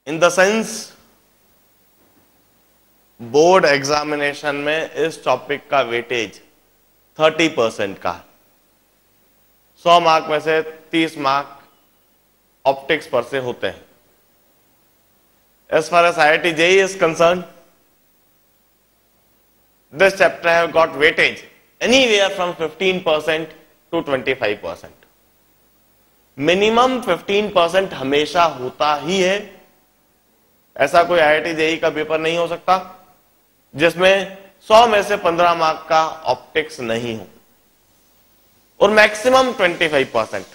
In the sense board examination में इस topic का वेटेज 30% का, 100 मार्क में से 30 मार्क ऑप्टिक्स पर से होते हैं. As far as IIT JEE is concerned, this chapter have got weightage anywhere from 15% to 25%. Minimum 15% हमेशा होता ही है. ऐसा कोई IIT JEE का पेपर नहीं हो सकता जिसमें 100 में से 15 मार्क का ऑप्टिक्स नहीं हो, और मैक्सिमम 25%.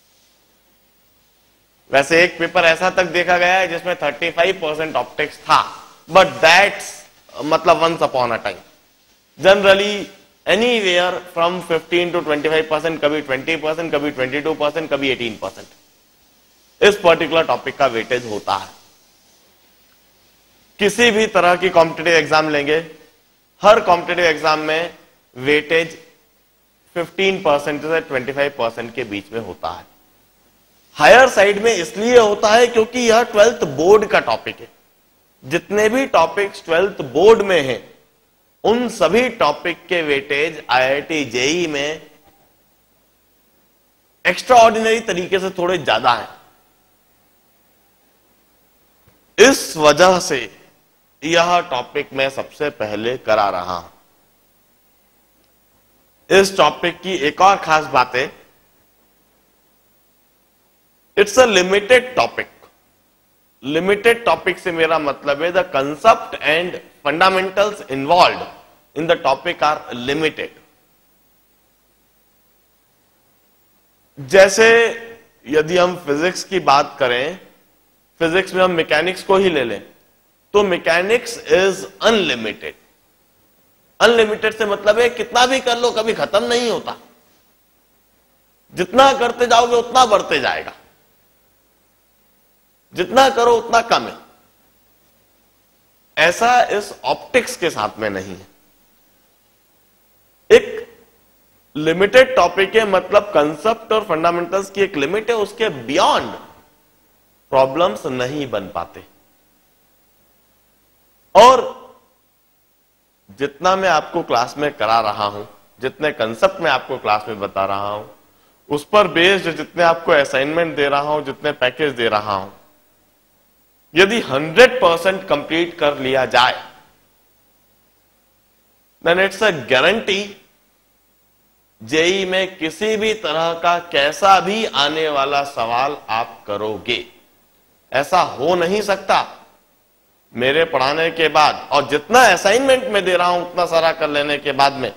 वैसे एक पेपर ऐसा तक देखा गया है जिसमें 35% ऑप्टिक्स था, बट दैट्स मतलब once upon a time. Generally anywhere from 15 to 25%, कभी 20%, कभी 22%, कभी 18% इस पर्टिकुलर टॉपिक का वेटेज होता है. किसी भी तरह की कॉम्पिटिटिव एग्जाम लेंगे, हर कॉम्पिटिटिव एग्जाम में वेटेज 15% से 25% के बीच में होता है. हायर साइड में इसलिए होता है क्योंकि यह 12th बोर्ड का टॉपिक है. जितने भी टॉपिक्स 12th बोर्ड में हैं, उन सभी टॉपिक के वेटेज IIT JEE में एक्स्ट्राऑर्डिनरी तरीके से थोड़े ज्यादा हैं. इस वजह से यह टॉपिक मैं सबसे पहले करा रहा हूं. इस टॉपिक की एक और खास बात है, it's a limited topic. Limited topic से मेरा मतलब है the concept and fundamentals involve in the topic are limited. जैसे यदि हम फिजिक्स की बात करें, फिजिक्स में हम मैकेनिक्स को ही ले लें, तो मैकेनिक्स इज अनलिमिटेड. अनलिमिटेड से मतलब है कितना भी कर लो कभी खत्म नहीं होता. जितना करते जाओगे उतना बढ़ते जाएगा, जितना करो उतना कम है. ऐसा इस ऑप्टिक्स के साथ में नहीं है. एक लिमिटेड टॉपिक है, मतलब कंसेप्ट और फंडामेंटल्स की एक लिमिट है, उसके बियॉन्ड प्रॉब्लम्स नहीं बन पाते. और जितना मैं आपको क्लास में करा रहा हूं, जितने कंसेप्ट मैं आपको क्लास में बता रहा हूं, उस पर बेस्ड जितने आपको असाइनमेंट दे रहा हूं, जितने पैकेज दे रहा हूं, यदि 100% कंप्लीट कर लिया जाए, then it's a guarantee JEE में किसी भी तरह का कैसा भी आने वाला सवाल आप करोगे, ऐसा हो नहीं सकता मेरे पढ़ाने के बाद और जितना असाइनमेंट में दे रहा हूं उतना सारा कर लेने के बाद में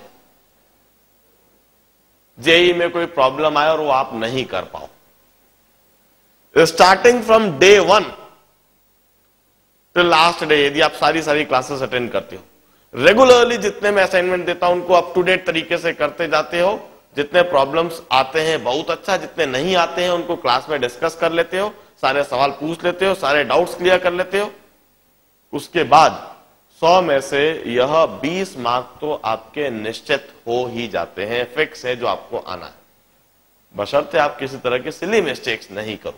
JEE में कोई प्रॉब्लम आए और वो आप नहीं कर पाओ. Starting from day 1 till last day, यदि आप सारी क्लासेस अटेंड करते हो, रेगुलरली जितने मैं असाइनमेंट देता हूं उनको अप टू डेट तरीके से करते जाते हो, जितने प्रॉब्लम्स आते हैं बहुत अच्छा, जितने नहीं आते हैं उनको क्लास में डिस्कस कर लेते हो, सारे सवाल पूछ लेते हो, सारे डाउट्स क्लियर कर लेते हो, उसके बाद 100 में से यह 20 मार्क तो आपके निश्चित हो ही जाते हैं, फिक्स है जो आपको आना है, बशर्ते आप किसी तरह के सिली मिस्टेक्स नहीं करो.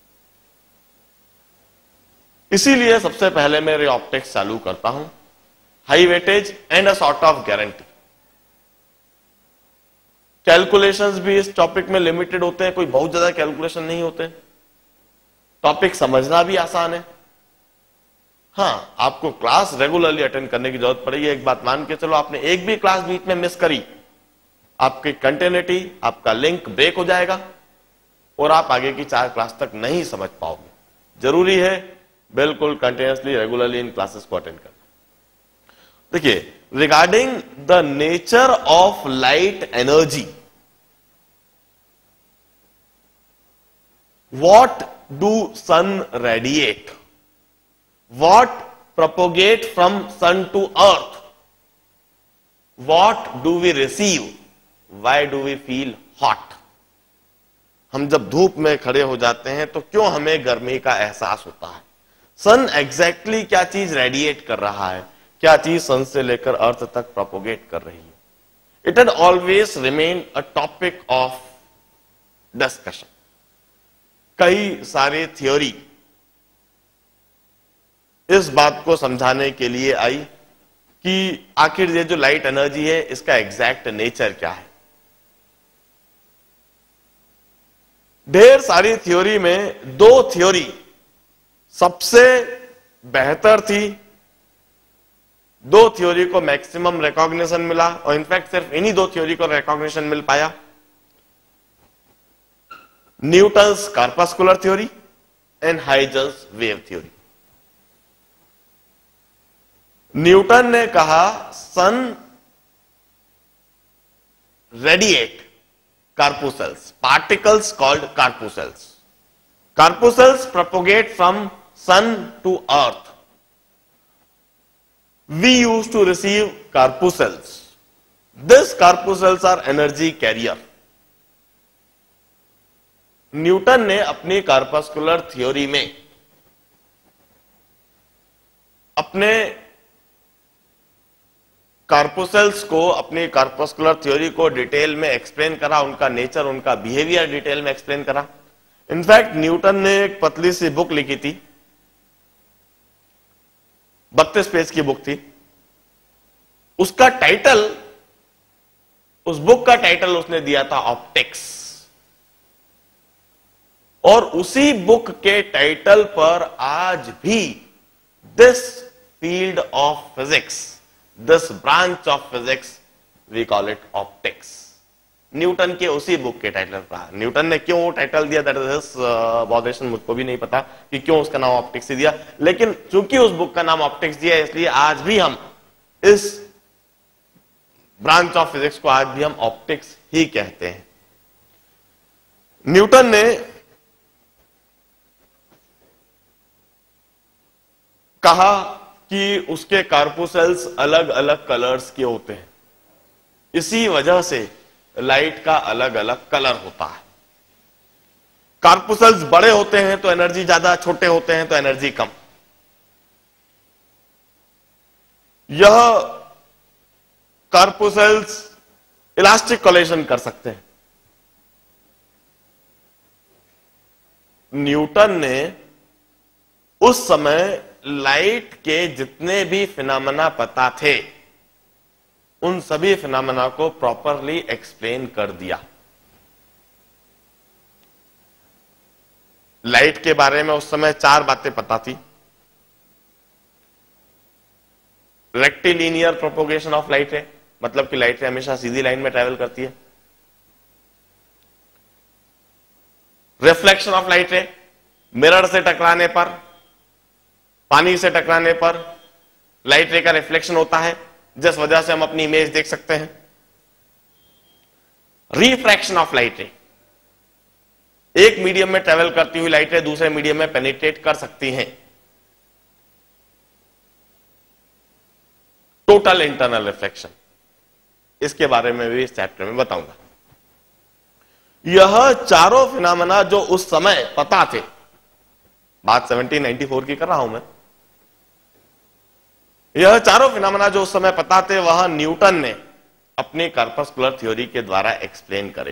इसीलिए सबसे पहले मैं ऑप्टिक्स चालू करता हूं, high weightage and a sort of guarantee. Calculations भी इस टॉपिक में लिमिटेड होते हैं, कोई बहुत ज्यादा कैलकुलेशन नहीं होते. टॉपिक समझना भी आसान है. हाँ, आपको क्लास रेगुलरली अटेंड करने की जरूरत पड़ेगी. एक बात मान के चलो, आपने एक भी क्लास बीच में मिस करी, आपकी कंटिन्यूटी, आपका लिंक ब्रेक हो जाएगा और आप आगे की 4 क्लास तक नहीं समझ पाओगे. जरूरी है बिल्कुल कंटिन्यूसली रेगुलरली इन क्लासेस को अटेंड करना. देखिए, regarding the nature of light energy, what do sun radiate, what propagate from sun to earth, what do we receive, why do we feel hot. हम जब धूप में खड़े हो जाते हैं तो क्यों हमें गर्मी का एहसास होता है. सन एग्जैक्टली क्या चीज रेडिएट कर रहा है, क्या चीज सन से लेकर अर्थ तक प्रोपोगेट कर रही है. It had always remain a topic of discussion. कई सारे थ्योरी इस बात को समझाने के लिए आई कि आखिर ये जो लाइट एनर्जी है इसका एग्जैक्ट नेचर क्या है। ढेर सारी थ्योरी में दो थ्योरी सबसे बेहतर थी, दो थ्योरी को मैक्सिमम रिकॉग्निशन मिला और इनफैक्ट सिर्फ इन्हीं दो थ्योरी को रिकॉग्निशन मिल पाया। Newton's corpuscular theory and Huygens wave theory. Newton ने कहा sun radiate corpuscles, particles called corpuscles. Corpuscles propagate from sun to earth. We used to receive corpuscles. These corpuscles are energy carrier. Newton ने अपनी corpuscular theory में अपने corpuscles को, अपनी corpuscular theory को detail में एक्सप्लेन करा, उनका नेचर, उनका बिहेवियर डिटेल में एक्सप्लेन करा। इनफैक्ट न्यूटन ने एक पतली सी बुक लिखी थी, 32 पेज की बुक थी। उसका टाइटल, उस बुक का टाइटल उसने दिया था ऑप्टिक्स, और उसी बुक के टाइटल पर आज भी this field of physics, this branch of physics we call it optics। Newton के उसी बुक के टाइटल पर। न्यूटन ने क्यों वो टाइटल दिया, दैट इज बॉदेशन, मुझको भी नहीं पता कि क्यों उसका नाम ऑप्टिक्स दिया, लेकिन चूंकि उस बुक का नाम ऑप्टिक्स दिया इसलिए आज भी हम इस ब्रांच ऑफ फिजिक्स को आज भी हम ऑप्टिक्स ही कहते हैं। न्यूटन ने कहा कि उसके कॉर्पस्कुलर्स अलग अलग कलर्स के होते हैं, इसी वजह से लाइट का अलग अलग कलर होता है। कॉर्पस्कुलर्स बड़े होते हैं तो एनर्जी ज्यादा, छोटे होते हैं तो एनर्जी कम। यह कॉर्पस्कुलर्स इलास्टिक कोलिजन कर सकते हैं। न्यूटन ने उस समय लाइट के जितने भी फिनोमेना पता थे उन सभी फिनोमेना को प्रॉपरली एक्सप्लेन कर दिया। लाइट के बारे में उस समय 4 बातें पता थी। रेक्टिलिनियर प्रोपोगेशन ऑफ लाइट है, मतलब कि लाइट हमेशा सीधी लाइन में ट्रेवल करती है। रिफ्लेक्शन ऑफ लाइट है, मिरर से टकराने पर, पानी से टकराने पर लाइट रे का रिफ्लेक्शन होता है, जिस वजह से हम अपनी इमेज देख सकते हैं। रिफ्रैक्शन ऑफ लाइट रे, एक मीडियम में ट्रेवल करती हुई लाइट रे दूसरे मीडियम में पेनिट्रेट कर सकती हैं। टोटल इंटरनल रिफ्लेक्शन, इसके बारे में भी इस चैप्टर में बताऊंगा। यह चारों फिनोमेना जो उस समय पता थे, बात 1794 की कर रहा हूं मैं, यह चारों फिनोमेना जो उस समय पता थे वह न्यूटन ने अपनी कॉर्पस्कुलर थ्योरी के द्वारा एक्सप्लेन करे।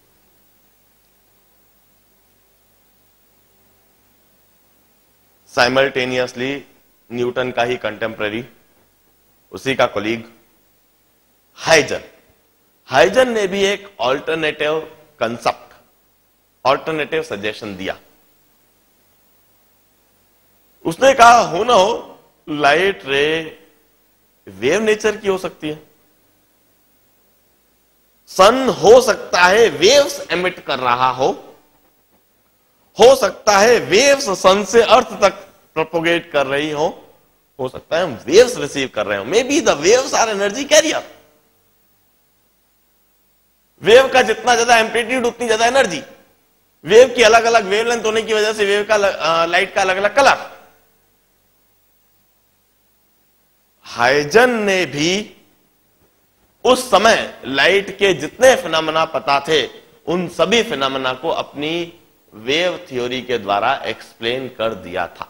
साइमल्टेनियसली न्यूटन का ही कंटेम्पररी, उसी का कोलीग हाइजन ने भी एक ऑल्टरनेटिव कंसेप्ट, ऑल्टरनेटिव सजेशन दिया। उसने कहा हो ना हो लाइट रे वेव नेचर की हो सकती है। सन हो सकता है वेव्स एमिट कर रहा हो सकता है वेव्स सन से अर्थ तक प्रोपोगेट कर रही हो सकता है हम वेव्स रिसीव कर रहे हो। May be the waves are energy carrier. Wave का जितना ज्यादा एम्पलीट्यूड उतनी ज्यादा एनर्जी। वेव की अलग अलग वेवलेंथ होने की वजह से वेव का लाइट का अलग अलग कलर। हाइजन ने भी उस समय लाइट के जितने फिनोमेना पता थे उन सभी फिनोमेना को अपनी वेव थ्योरी के द्वारा एक्सप्लेन कर दिया था।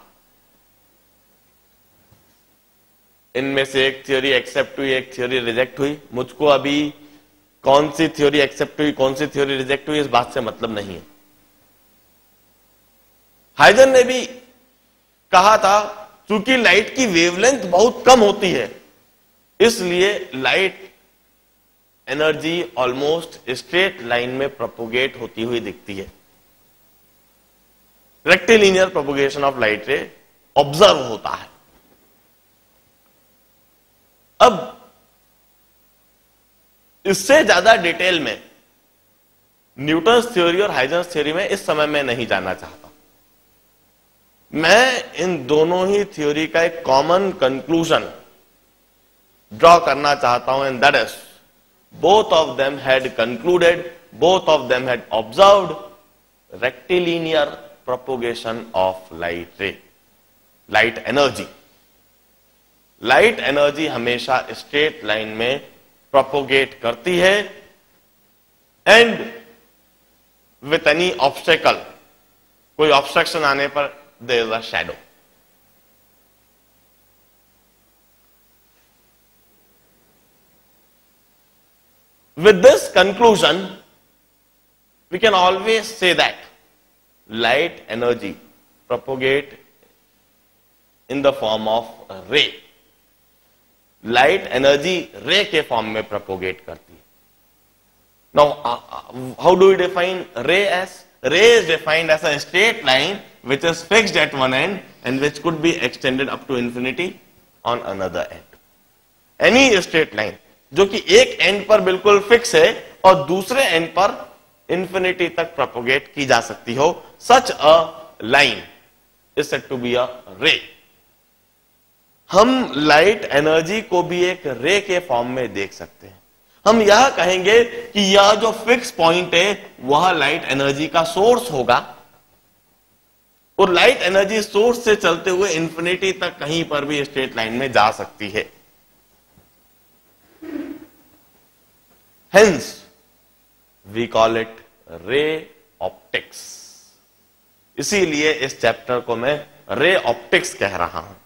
इनमें से एक थ्योरी एक्सेप्ट हुई, एक थ्योरी रिजेक्ट हुई। मुझको अभी कौन सी थ्योरी एक्सेप्ट हुई, कौन सी थ्योरी रिजेक्ट हुई, इस बात से मतलब नहीं है। हाइजन ने भी कहा था चूंकि लाइट की वेवलेंथ बहुत कम होती है, इसलिए light energy almost straight line में प्रोपोगेट होती हुई दिखती है। Rectilinear propagation of light ray observe होता है। अब इससे ज्यादा डिटेल में न्यूटन्स थ्योरी और हाइजेंस थ्योरी में इस समय मैं नहीं जानना चाहता। मैं इन दोनों ही थ्योरी का एक कॉमन कंक्लूजन ड्रॉ करना चाहता हूं, and that is both of them had concluded, both of them had observed rectilinear propagation of light ray, light energy. Light energy हमेशा स्ट्रेट लाइन में प्रोपोगेट करती है, एंड विथ एनी ऑब्स्टेकल, कोई obstruction आने पर there is a shadow. With this conclusion, we can always say that light energy propagate in the form of ray. Light energy ray के form में propagate करती है। Now, how do we define ray as? Ray is defined as a straight line which is fixed at one end and which could be extended up to infinity on another end. Any straight line जो कि एक and पर बिल्कुल fix है और दूसरे and पर infinity तक प्रोपोगेट की जा सकती हो, such a line is said to be a ray. हम लाइट एनर्जी को भी एक रे के फॉर्म में देख सकते हैं। हम यह कहेंगे कि यह जो फिक्स पॉइंट है वह लाइट एनर्जी का सोर्स होगा, और लाइट एनर्जी सोर्स से चलते हुए इंफिनिटी तक कहीं पर भी स्ट्रेट लाइन में जा सकती है। Hence, we call it ray optics. इसीलिए इस चैप्टर को मैं रे ऑप्टिक्स कह रहा हूं।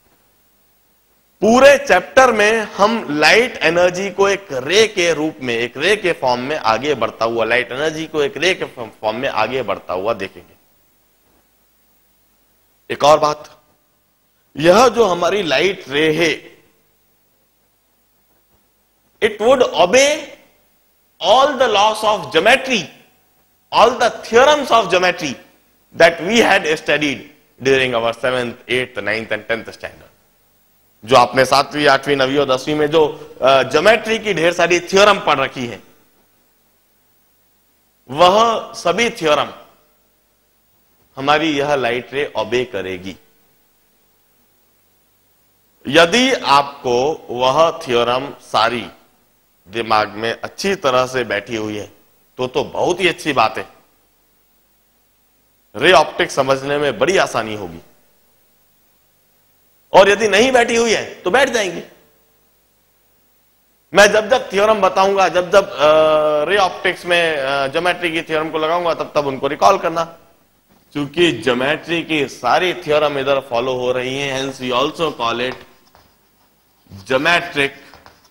पूरे चैप्टर में हम लाइट एनर्जी को एक रे के रूप में, एक रे के फॉर्म में आगे बढ़ता हुआ, लाइट एनर्जी को एक रे के फॉर्म में आगे बढ़ता हुआ देखेंगे। एक और बात, यह जो हमारी लाइट रे है, it would obey all the laws of geometry, all the theorems of geometry that we had studied during our 7th, 8th, 9th and 10th standard. जो आपने 7वीं, 8वीं, 9वीं और 10वीं में जो ज्योमेट्री की ढेर सारी थ्योरम पढ़ रखी है, वह सभी थ्योरम हमारी यह लाइट रे ओबे करेगी। यदि आपको वह थ्योरम सारी दिमाग में अच्छी तरह से बैठी हुई है तो बहुत ही अच्छी बात है। रे ऑप्टिक्स समझने में बड़ी आसानी होगी, और यदि नहीं बैठी हुई है तो बैठ जाएंगी। मैं जब जब थ्योरम बताऊंगा, जब जब रे ऑप्टिक्स में ज्योमेट्री की थ्योरम को लगाऊंगा, तब तब उनको रिकॉल करना, क्योंकि ज्योमेट्री की सारी थ्योरम इधर फॉलो हो रही है। Hence we also call it geometric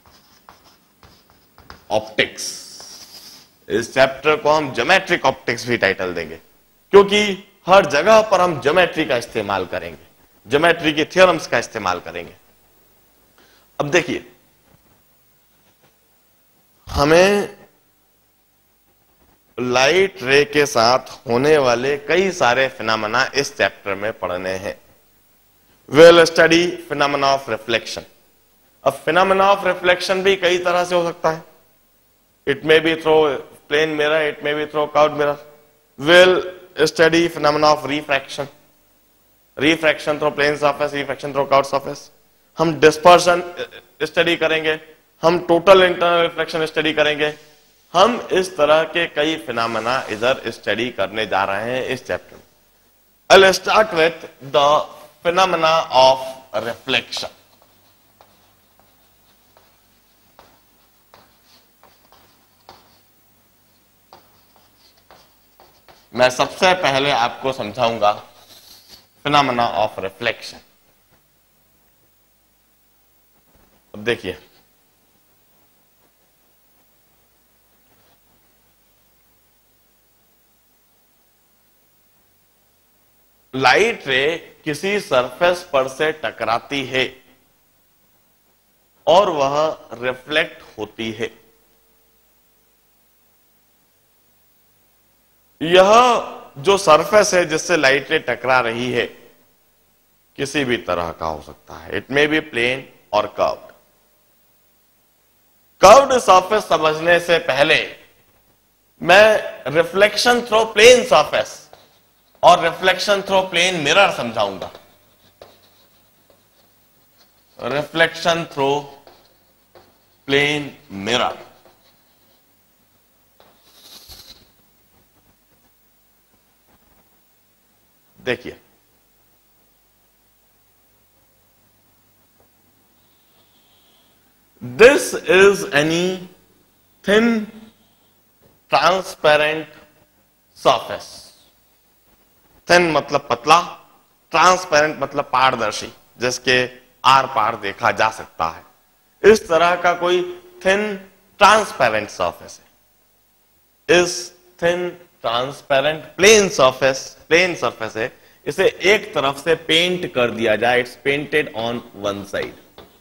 optics. इस चैप्टर को हम ज्योमेट्रिक ऑप्टिक्स भी टाइटल देंगे, क्योंकि हर जगह पर हम ज्योमेट्री का इस्तेमाल करेंगे, ज्योमेट्री के थ्योरम्स का इस्तेमाल करेंगे। अब देखिए, हमें लाइट रे के साथ होने वाले कई सारे फिनोमेना इस चैप्टर में पढ़ने हैं। Will study phenomena of reflection. अब फिनोमेना ऑफ रिफ्लेक्शन भी कई तरह से हो सकता है। It may be through plane mirror, it may be through curved mirror. We'll study phenomena of refraction. Refraction through plane surface, refraction through curved surface. हम dispersion study करेंगे, हम total internal reflection study करेंगे। हम इस तरह के कई phenomena इधर study करने जा रहे हैं इस चैप्टर में। I'll start with the phenomena of reflection. मैं सबसे पहले आपको समझाऊंगा फिनोमेना ऑफ रिफ्लेक्शन। अब देखिए, लाइट रे किसी सरफेस पर से टकराती है और वह रिफ्लेक्ट होती है। यह जो सरफेस है जिससे लाइट रे टकरा रही है किसी भी तरह का हो सकता है। इट मे बी प्लेन और कर्व्ड। कर्व्ड सरफेस समझने से पहले मैं रिफ्लेक्शन थ्रू प्लेन सरफेस और रिफ्लेक्शन थ्रू प्लेन मिरर समझाऊंगा। Reflection through plane mirror. देखिए, this is any thin transparent surface. Thin मतलब पतला, ट्रांसपेरेंट मतलब पारदर्शी, जिसके आर पार देखा जा सकता है। इस तरह का कोई थिन ट्रांसपेरेंट सरफेस है। इस थिन ट्रांसपेरेंट प्लेन सरफेस है। इसे एक तरफ से पेंट कर दिया जाए। It's painted on one side.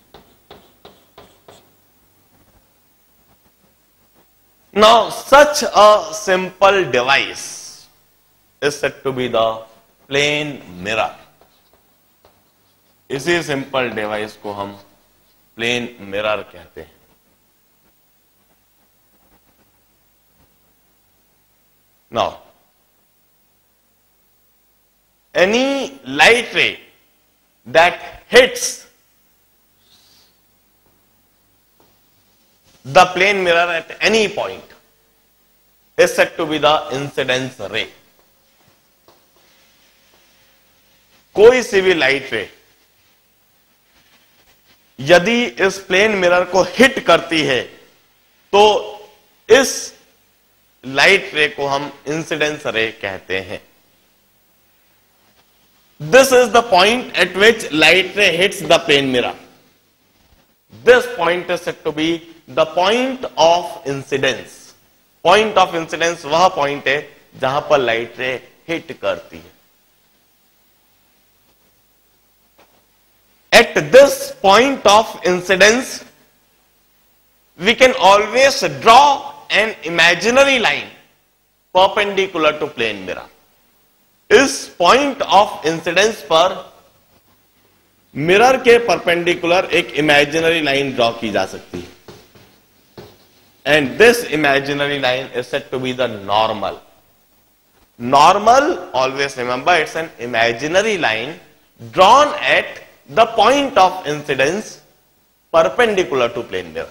Now such a simple device is said to be the plane mirror. इसी सिंपल डिवाइस को हम प्लेन मिरर कहते हैं। Now any light ray that hits the plane mirror at any point is said to be the incidence ray. कोई सी भी light रे यदि इस प्लेन मिरर को हिट करती है तो इस लाइट रे को हम इंसिडेंस रे कहते हैं। This is the point at which light ray hits the plane mirror. This point is said to be the point of incidence. Point of incidence वह point है जहां पर लाइट रे हिट करती है। At this point of incidence, we can always draw an imaginary line perpendicular to plane mirror. इस point of incidence पर mirror के परपेंडिकुलर एक इमेजिनरी लाइन ड्रॉ की जा सकती है। And this imaginary line is said to be the normal. Normal, always remember, it's an imaginary line drawn at the point of incidence perpendicular to plane mirror.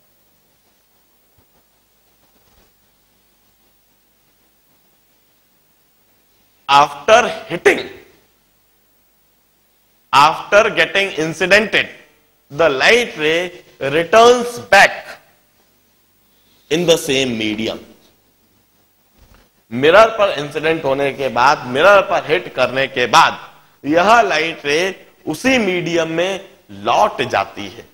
After hitting, after getting incidented, the light ray returns back in the same medium. Mirror पर incident होने के बाद, mirror पर hit करने के बाद यह light रे उसी मीडियम में लौट जाती है।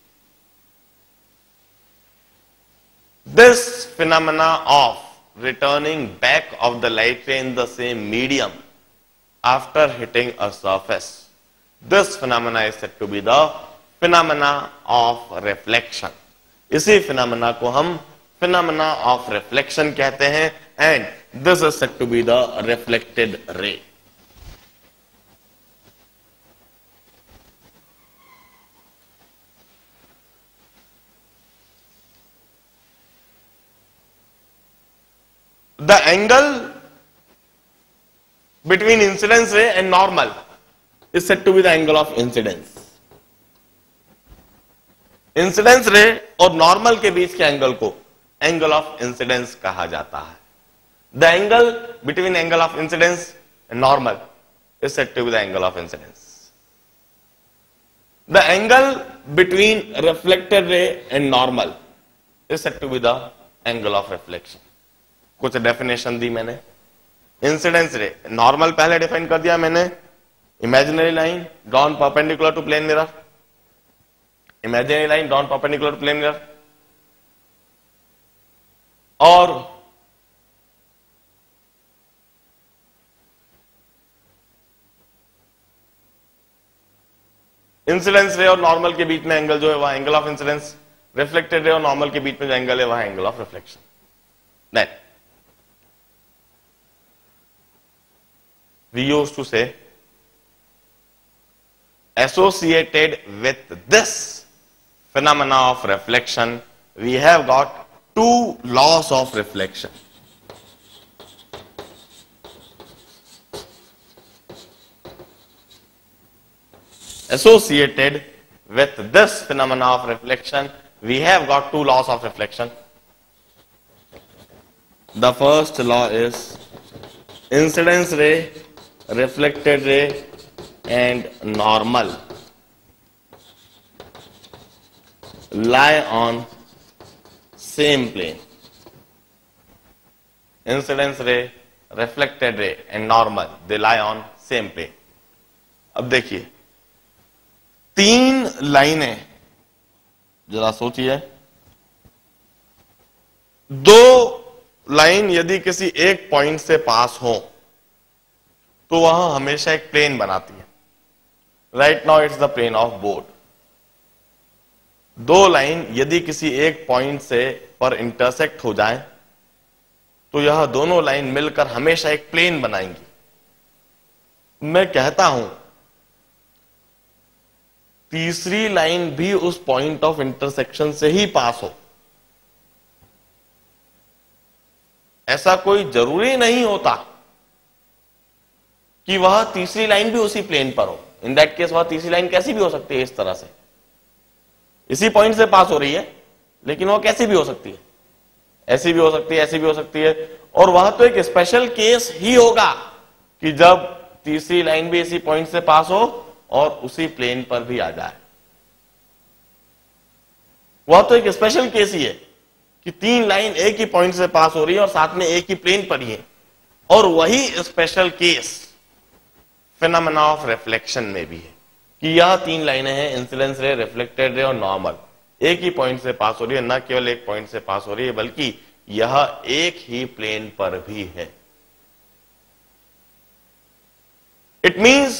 This phenomena of returning back of the light ray in the same medium after hitting a surface, this phenomena is said to be the phenomena of reflection. इसी phenomena को हम phenomena of reflection कहते हैं, and this is said to be the reflected ray. The angle between incidence ray and normal is said to be the angle of incidence. Incidence ray और normal के बीच के angle को angle of incidence कहा जाता है। The angle between angle of incidence and normal is said to be the angle of incidence. The angle between reflected ray and normal is said to be the angle of reflection. कुछ definition दी मैंने। Incidence ray, normal पहले define कर दिया मैंने, imaginary line drawn perpendicular to plane mirror, imaginary line drawn perpendicular to plane mirror. और incidence ray और normal के बीच में एंगल जो है वह angle of incidence, reflected ray और नॉर्मल के बीच में जो एंगल है वह angle of reflection. Then we used to say associated with this phenomena of reflection we have got two laws of reflection. Associated with this phenomena of reflection we have got two laws of reflection. The first law is incidence ray, reflected ray and normal lie on same plane. Incidence ray, reflected ray and normal they lie on same plane. अब देखिए तीन लाइनें, जरा सोचिए, दो line यदि किसी एक पॉइंट से पास हो तो वह हमेशा एक प्लेन बनाती है. Right now it's the plane of board. दो लाइन यदि किसी एक पॉइंट से पर इंटरसेक्ट हो जाए तो यह दोनों लाइन मिलकर हमेशा एक प्लेन बनाएंगी. मैं कहता हूं तीसरी लाइन भी उस पॉइंट ऑफ इंटरसेक्शन से ही पास हो, ऐसा कोई जरूरी नहीं होता कि वह तीसरी लाइन भी उसी प्लेन पर हो. इन दैट केस वह तीसरी लाइन कैसी भी हो सकती है, इस तरह से इसी पॉइंट से पास हो रही है, लेकिन वह कैसी भी हो सकती है, ऐसी भी हो सकती है, ऐसी भी हो सकती है. और वह तो एक स्पेशल केस ही होगा कि जब तीसरी लाइन भी इसी पॉइंट से पास हो और उसी प्लेन पर भी आ जाए. वह तो एक स्पेशल केस ही है कि तीन लाइन एक ही पॉइंट से पास हो रही है और साथ में एक ही प्लेन पर ही है. और वही special case phenomena of reflection में भी है कि यह तीन लाइनें हैं, इंसिडेंस रे, रिफ्लेक्टेड रे और नॉर्मल, एक ही पॉइंट से पास हो रही है. न केवल एक पॉइंट से पास हो रही है बल्कि यह एक ही प्लेन पर भी है. It means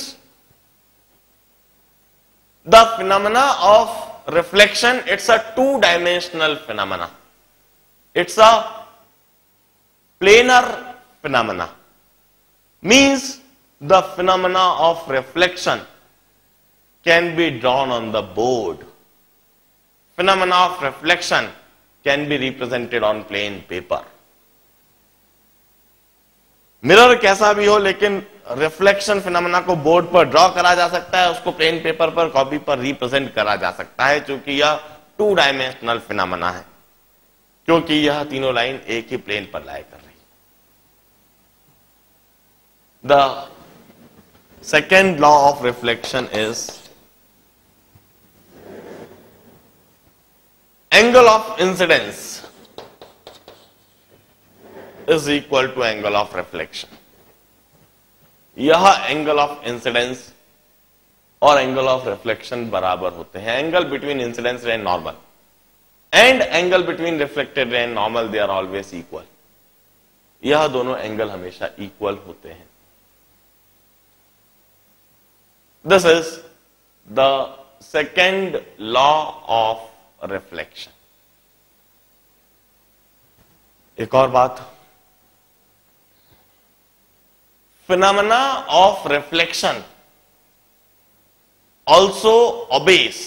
the phenomena of reflection it's a two dimensional phenomena. It's a planar phenomena. Means the phenomena of reflection can be drawn on the board. Phenomena of reflection can be represented on plain paper. Mirror कैसा भी हो, लेकिन reflection phenomena को board पर draw करा जा सकता है, उसको प्लेन पेपर पर, कॉपी पर रिप्रेजेंट करा जा सकता है, क्योंकि यह टू डायमेंशनल फिनोमेना है, क्योंकि यह तीनों लाइन एक ही प्लेन पर लाई कर रही. The second law of reflection is angle of incidence is equal to angle of reflection. यह एंगल ऑफ इंसिडेंस और एंगल ऑफ रिफ्लेक्शन बराबर होते हैं. Angle between incidence ray and normal and angle between reflected ray and normal they are always equal. यह दोनों angle हमेशा equal होते हैं. This is the second law of reflection. एक और बात, phenomena of reflection also obeys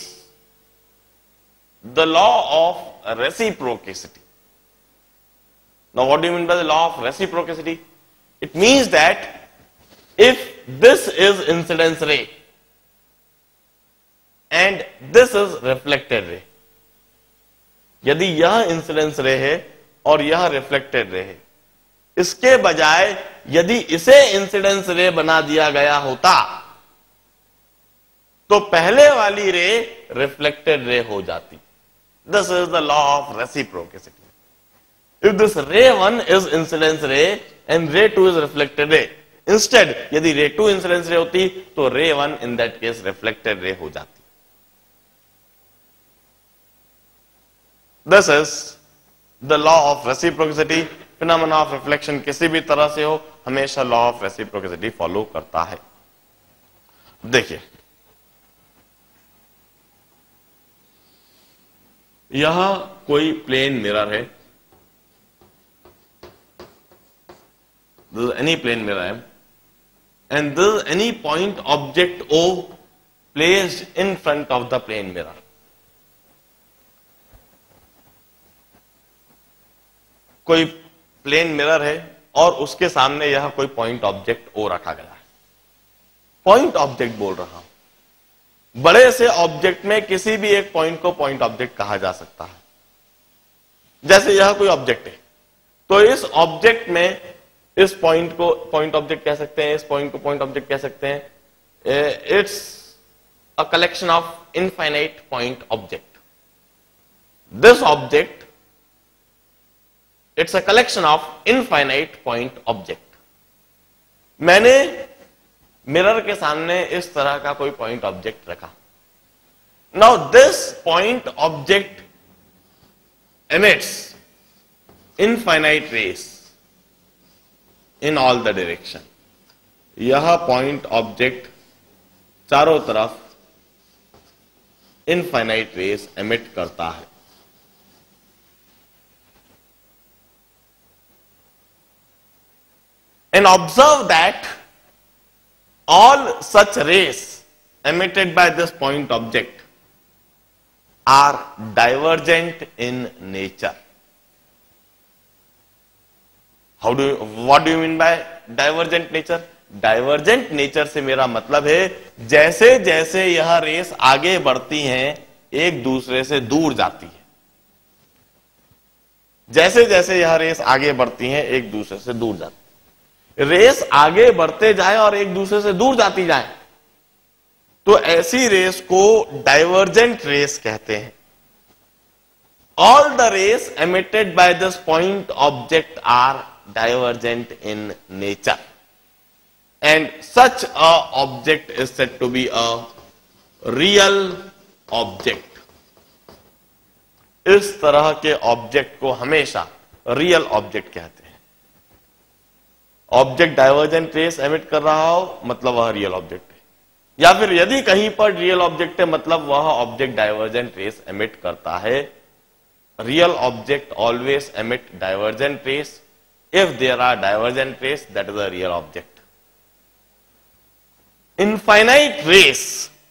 the law of reciprocity. Now, what do you mean by the law of reciprocity? It means that if this is incidence ray and this is reflected ray, यदि यह incidence रे है और यह reflected ray है, इसके बजाय यदि इसे इंसिडेंस रे बना दिया गया होता तो पहले वाली रे रिफ्लेक्टेड रे हो जाती. This is the law of reciprocity. If this ray 1 is incidence ray and रे 2 इज रिफ्लेक्टेड रे, इंस्टेड यदि रे 2 इंसिडेंस रे होती तो रे 1 in that case reflected ray हो जाती. This is the law of reciprocity. Phenomena of reflection किसी भी तरह से हो, हमेशा लॉ ऑफ रेसिप्रोसिटी फॉलो करता है. देखिए, यह कोई प्लेन मिरर है, this is any plane mirror M, and this is any point object O placed in front of the plane mirror. कोई प्लेन मिरर है और उसके सामने यह कोई पॉइंट ऑब्जेक्ट ओ रखा गया है। पॉइंट ऑब्जेक्ट बोल रहा हूं, बड़े से ऑब्जेक्ट में किसी भी एक पॉइंट को पॉइंट ऑब्जेक्ट कहा जा सकता है। जैसे यह कोई ऑब्जेक्ट है, तो इस ऑब्जेक्ट में इस पॉइंट को पॉइंट ऑब्जेक्ट कह सकते हैं, इस पॉइंट को पॉइंट ऑब्जेक्ट कह सकते हैं। It's a collection of infinite point object. This object, it's a collection of infinite point object. मैंने मिरर के सामने इस तरह का कोई पॉइंट ऑब्जेक्ट रखा। Now this point object emits infinite rays in all the direction. यह पॉइंट ऑब्जेक्ट चारों तरफ इनफाइनाइट रेस एमिट करता है। And observe that all such rays emitted by this point object are divergent in nature. What do you mean by divergent nature? Divergent nature से मेरा मतलब है जैसे जैसे यह रेस आगे बढ़ती हैं एक दूसरे से दूर जाती है। जैसे जैसे यह रेस आगे बढ़ती हैं एक दूसरे से दूर जाती है। रेस आगे बढ़ते जाए और एक दूसरे से दूर जाती जाए तो ऐसी रेस को डाइवर्जेंट रेस कहते हैं। All the rays emitted by this point object are divergent in nature, and such a object is said to be a real object. इस तरह के ऑब्जेक्ट को हमेशा रियल ऑब्जेक्ट कहते हैं। ऑब्जेक्ट डाइवर्जेंट रेस एमिट कर रहा हो मतलब वह रियल ऑब्जेक्ट है, या फिर यदि कहीं पर रियल ऑब्जेक्ट है मतलब वह ऑब्जेक्ट डाइवर्जेंट रेस एमिट करता है। Real object always emit divergent rays. If there are divergent rays, that is a real object. Infinite rays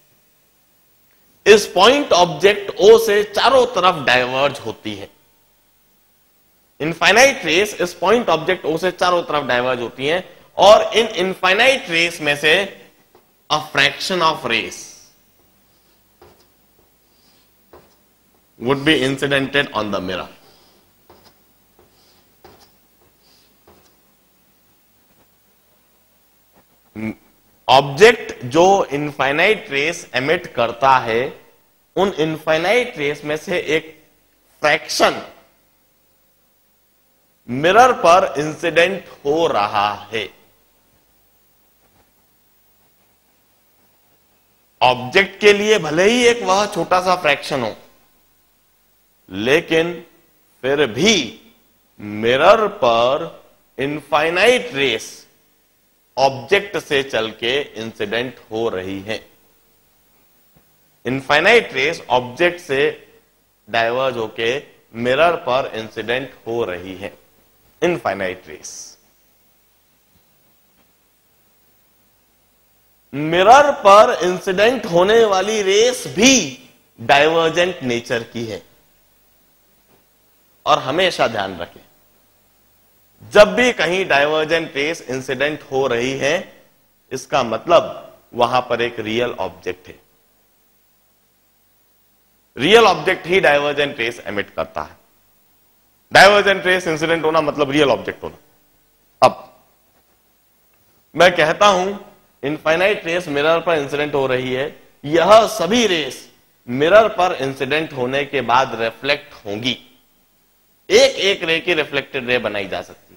इस पॉइंट ऑब्जेक्ट O से चारों तरफ डाइवर्ज होती है। इनफाइनाइट रेस इस पॉइंट ऑब्जेक्ट O से चारों तरफ डाइवर्ज होती हैं और इन इनफाइनाइट रेस में से a fraction of rays would be incidented on the mirror. Object जो इनफाइनाइट रेस एमिट करता है उन इनफाइनाइट रेस में से एक फ्रैक्शन मिरर पर इंसिडेंट हो रहा है। ऑब्जेक्ट के लिए भले ही एक वह छोटा सा फ्रैक्शन हो, लेकिन फिर भी मिरर पर इनफाइनाइट रेस ऑब्जेक्ट से चल के इंसिडेंट हो रही है। इनफाइनाइट रेस ऑब्जेक्ट से डाइवर्ज होके मिरर पर इंसिडेंट हो रही है। इनफाइनाइट रेस मिरर पर इंसिडेंट होने वाली रेस भी डाइवर्जेंट नेचर की है। और हमेशा ध्यान रखें, जब भी कहीं डाइवर्जेंट रेस इंसिडेंट हो रही है इसका मतलब वहां पर एक रियल ऑब्जेक्ट है। रियल ऑब्जेक्ट ही डाइवर्जेंट रेस एमिट करता है। डाइवर्जेंट रेस इंसिडेंट होना मतलब रियल ऑब्जेक्ट होना। अब मैं कहता हूं इनफाइनाइट रेस मिरर पर इंसिडेंट हो रही है, यह सभी रेस मिरर पर इंसिडेंट होने के बाद रिफ्लेक्ट होंगी। एक एक रे की रिफ्लेक्टेड रे बनाई जा सकती है।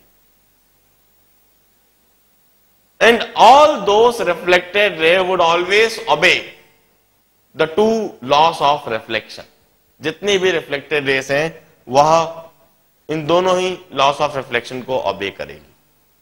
And all those reflected ray would always obey the two laws of reflection. जितनी भी रिफ्लेक्टेड रेस हैं वह इन दोनों ही लॉस ऑफ रिफ्लेक्शन को ओबे करेगी।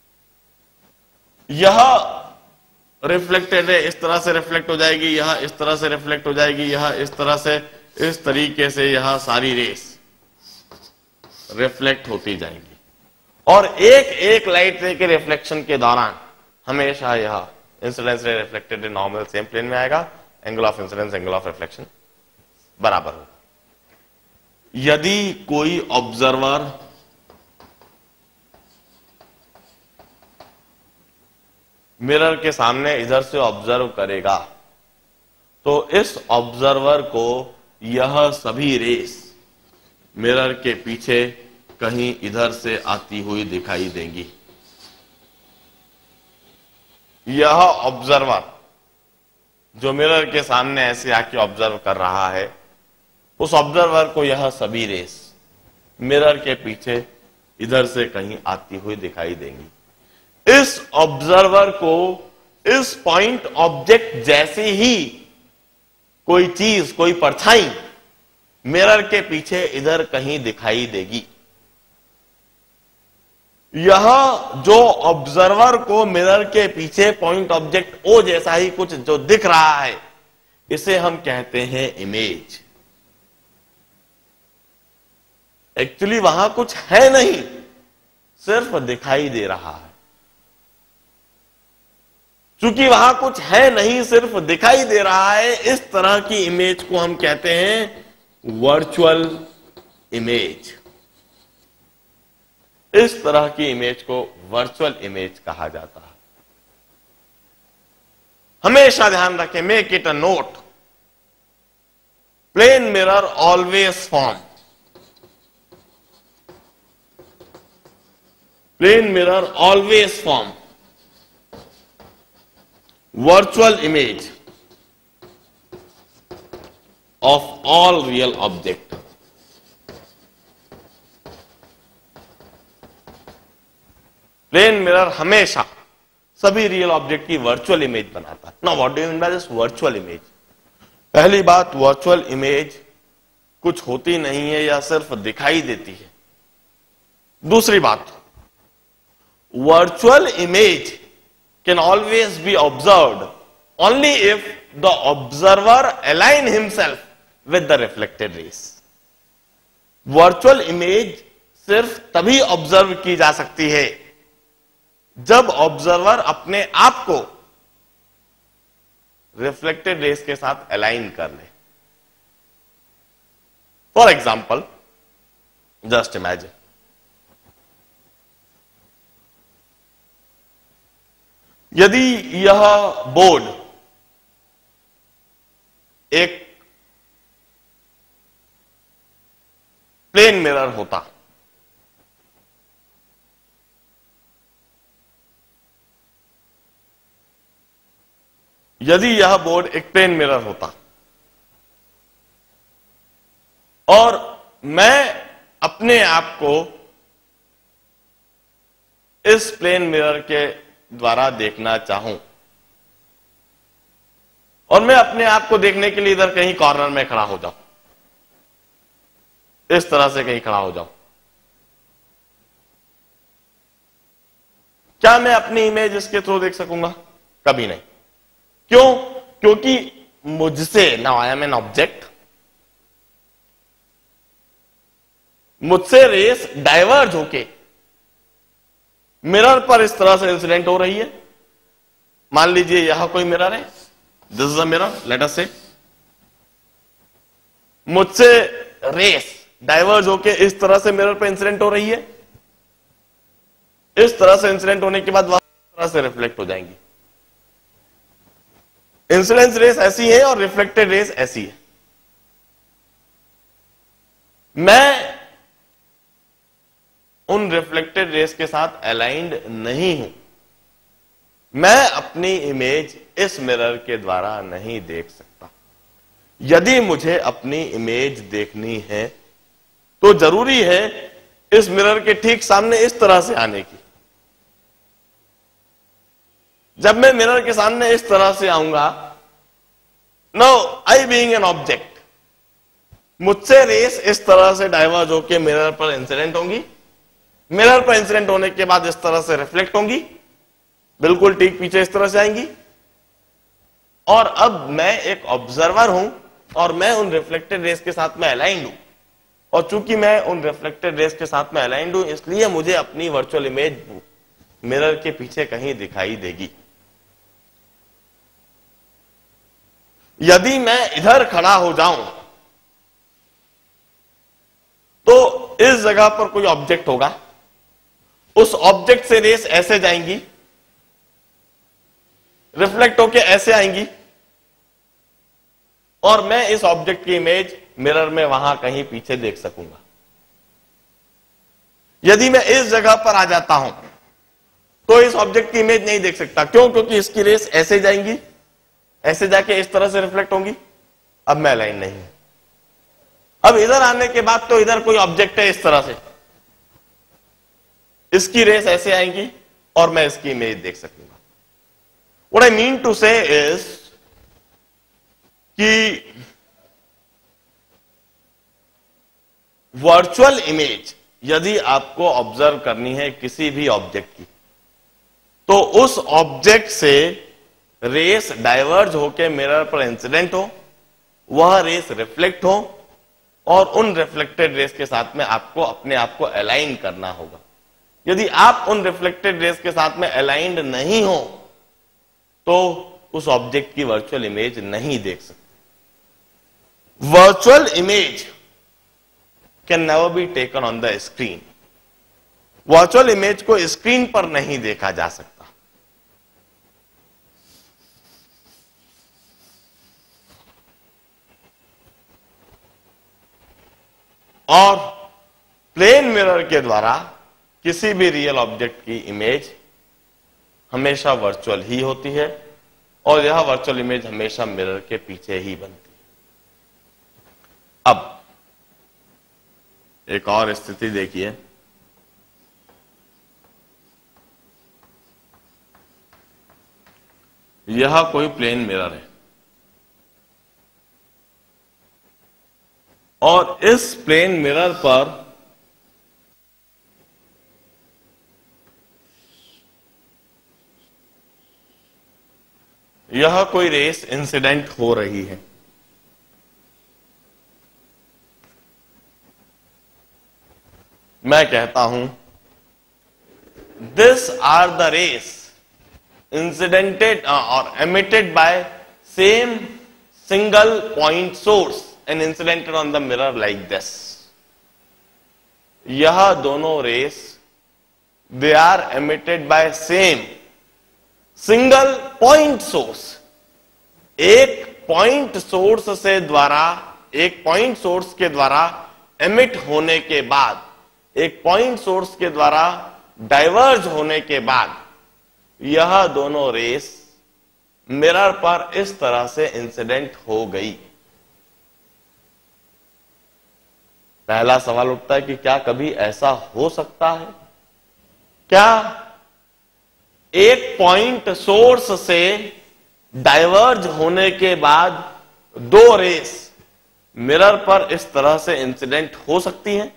यह रिफ्लेक्टेड रे इस तरह से रिफ्लेक्ट हो जाएगी, यह इस तरह से रिफ्लेक्ट हो जाएगी, यह इस तरह से इस तरीके से यहां सारी रेस रिफ्लेक्ट होती जाएंगी और एक एक लाइट रे के रिफ्लेक्शन के दौरान हमेशा यह incidence ray reflected in normal same plane में आएगा, angle of incidence angle of reflection बराबर होगा। यदि कोई ऑब्जर्वर मिरर के सामने इधर से ऑब्जर्व करेगा तो इस ऑब्जर्वर को यह सभी रेस मिरर के पीछे कहीं इधर से आती हुई दिखाई देंगी। यह ऑब्जर्वर जो मिरर के सामने ऐसे आके ऑब्जर्व कर रहा है, उस ऑब्जर्वर को यह सभी रेस मिरर के पीछे इधर से कहीं आती हुई दिखाई देंगी। इस ऑब्जर्वर को इस पॉइंट ऑब्जेक्ट जैसे ही कोई चीज, कोई परछाई मिरर के पीछे इधर कहीं दिखाई देगी। यह जो ऑब्जर्वर को मिरर के पीछे पॉइंट ऑब्जेक्ट ओ जैसा ही कुछ जो दिख रहा है, इसे हम कहते हैं इमेज। एक्चुअली वहां कुछ है नहीं, सिर्फ दिखाई दे रहा है। चूंकि वहां कुछ है नहीं, सिर्फ दिखाई दे रहा है, इस तरह की इमेज को हम कहते हैं वर्चुअल इमेज। इस तरह की इमेज को वर्चुअल इमेज कहा जाता है। हमेशा ध्यान रखें, make it a note, plane mirror always form, plane mirror always form virtual image of all real object। Plane mirror हमेशा सभी रियल ऑब्जेक्ट की वर्चुअल इमेज बनाता है। Now what do you mean by this virtual image? पहली बात, virtual image कुछ होती नहीं है या सिर्फ दिखाई देती है। दूसरी बात, virtual image can always be observed only if the observer align himself with the reflected rays। Virtual image सिर्फ तभी ऑब्जर्व की जा सकती है जब ऑब्जर्वर अपने आप को रिफ्लेक्टेड रेस के साथ अलाइन कर ले। फॉर एग्जाम्पल, जस्ट इमेजिन, यदि यह बोर्ड एक प्लेन मिरर होता, यदि यह बोर्ड एक प्लेन मिरर होता और मैं अपने आप को इस प्लेन मिरर के द्वारा देखना चाहूं और मैं अपने आप को देखने के लिए इधर कहीं कॉर्नर में खड़ा हो जाऊं, इस तरह से कहीं खड़ा हो जाऊं, क्या मैं अपनी इमेज इसके थ्रू देख सकूंगा? कभी नहीं। क्यों? क्योंकि मुझसे, now I am an object, मुझसे रेस डाइवर्ज होके मिरर पर इस तरह से इंसिडेंट हो रही है। मान लीजिए यहां कोई मिरर है, this is a mirror, let us say, मुझसे रेस डाइवर्ज होके इस तरह से मिरर पर इंसिडेंट हो रही है। इस तरह से इंसिडेंट होने के बाद वह इस तरह से रिफ्लेक्ट हो जाएंगी। इंसिडेंस रेस ऐसी है और रिफ्लेक्टेड रेस ऐसी है। मैं उन रिफ्लेक्टेड रेस के साथ अलाइंड नहीं हूं। मैं अपनी इमेज इस मिरर के द्वारा नहीं देख सकता। यदि मुझे अपनी इमेज देखनी है तो जरूरी है इस मिरर के ठीक सामने इस तरह से आने की। जब मैं मिरर के सामने इस तरह से आऊंगा, no I being an object, मुझसे रेस इस तरह से डाइवर्ज होकर मिरर पर इंसिडेंट होंगी। मिरर पर इंसिडेंट होने के बाद इस तरह से रिफ्लेक्ट होंगी, बिल्कुल ठीक पीछे इस तरह से आएंगी। और अब मैं एक ऑब्जर्वर हूं और मैं उन रिफ्लेक्टेड रेस के साथ में अलाइंड हूं, और चूंकि मैं उन रिफ्लेक्टेड रेस के साथ में अलाइंड हूं, इसलिए मुझे अपनी वर्चुअल इमेज मिरर के पीछे कहीं दिखाई देगी। यदि मैं इधर खड़ा हो जाऊं तो इस जगह पर कोई ऑब्जेक्ट होगा, उस ऑब्जेक्ट से रेस ऐसे जाएंगी, रिफ्लेक्ट होके ऐसे आएंगी, और मैं इस ऑब्जेक्ट की इमेज मिरर में वहां कहीं पीछे देख सकूंगा। यदि मैं इस जगह पर आ जाता हूं तो इस ऑब्जेक्ट की इमेज नहीं देख सकता। क्यों? क्योंकि इसकी रेस ऐसे जाएंगी, ऐसे जाके इस तरह से रिफ्लेक्ट होंगी। अब मैं लाइन नहीं हूं। अब इधर आने के बाद तो इधर कोई ऑब्जेक्ट है इस तरह से, इसकी रेस ऐसे आएंगी और मैं इसकी इमेज देख सकूंगा। What I mean to say is कि वर्चुअल इमेज यदि आपको ऑब्जर्व करनी है किसी भी ऑब्जेक्ट की, तो उस ऑब्जेक्ट से रेस डाइवर्ज होकर मिरर पर इंसिडेंट हो, वह रेस रिफ्लेक्ट हो, और उन रिफ्लेक्टेड रेस के साथ में आपको अपने आप को अलाइन करना होगा। यदि आप उन रिफ्लेक्टेड रेस के साथ में अलाइंड नहीं हो तो उस ऑब्जेक्ट की वर्चुअल इमेज नहीं देख सकते। Virtual image can never be taken on the screen. Virtual image को स्क्रीन पर नहीं देखा जा सकता। और प्लेन मिरर के द्वारा किसी भी रियल ऑब्जेक्ट की इमेज हमेशा वर्चुअल ही होती है, और यह वर्चुअल इमेज हमेशा मिरर के पीछे ही बनती है। अब एक और स्थिति देखिए। यह कोई प्लेन मिरर है, और इस प्लेन मिरर पर यह कोई रेस इंसिडेंट हो रही है। मैं कहता हूं this are the rays incidented or emitted by same single point source and incidented on the mirror like this. यह दोनों rays they are emitted by same single point source. एक पॉइंट सोर्स से द्वारा, एक पॉइंट सोर्स के द्वारा emit होने के बाद, एक पॉइंट सोर्स के द्वारा डाइवर्ज होने के बाद यह दोनों रेस मिरर पर इस तरह से इंसिडेंट हो गई। पहला सवाल उठता है कि क्या कभी ऐसा हो सकता है? क्या एक पॉइंट सोर्स से डाइवर्ज होने के बाद दो रेस मिरर पर इस तरह से इंसिडेंट हो सकती हैं?